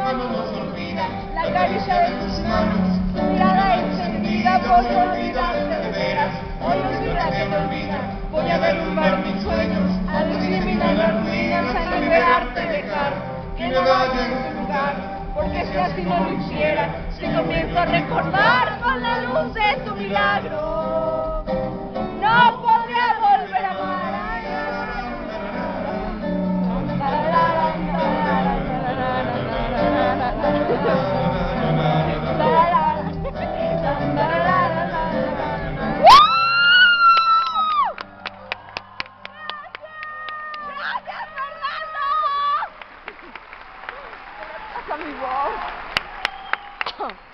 cuando nos olvida, la caricia de tus manos, tu mirada encendida por no olvidarte de veras. Hoy no será que me olvida, voy a derrumbar mis sueños, a discriminar las ruinas, a liberarte, dejar que no vaya en tu lugar, porque si así no lo hiciera, si comienzo a recordar con la luz de tu milagro, no podría volver a amar. ¡Gracias, Fernando! ¡Mi voz!